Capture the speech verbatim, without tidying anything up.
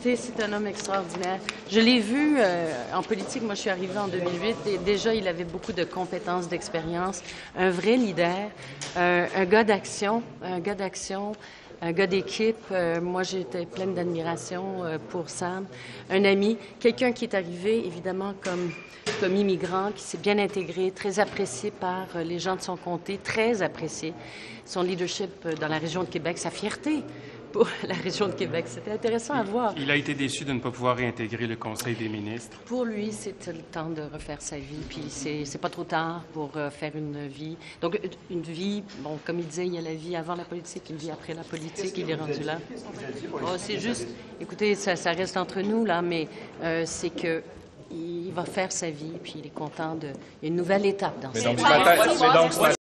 Écoutez, c'est un homme extraordinaire. Je l'ai vu euh, en politique. Moi, je suis arrivée en deux mille huit et déjà, il avait beaucoup de compétences, d'expérience. Un vrai leader, euh, un gars d'action, un gars d'action, un gars d'équipe. Euh, moi, j'étais pleine d'admiration euh, pour Sam. Un ami, quelqu'un qui est arrivé, évidemment, comme, comme immigrant, qui s'est bien intégré, très apprécié par euh, les gens de son comté, très apprécié. Son leadership euh, dans la région de Québec, sa fierté pour la région de Québec. C'était intéressant à voir. Il a été déçu de ne pas pouvoir réintégrer le Conseil des ministres. Pour lui, c'était le temps de refaire sa vie, puis c'est, c'est pas trop tard pour euh, faire une vie. Donc, une vie, bon, comme il disait, il y a la vie avant la politique, une vie après la politique, il est rendu là. Oh, c'est juste, écoutez, ça, ça reste entre nous, là, mais euh, c'est que il va faire sa vie, puis il est content de... Il y a une nouvelle étape dans sa vie.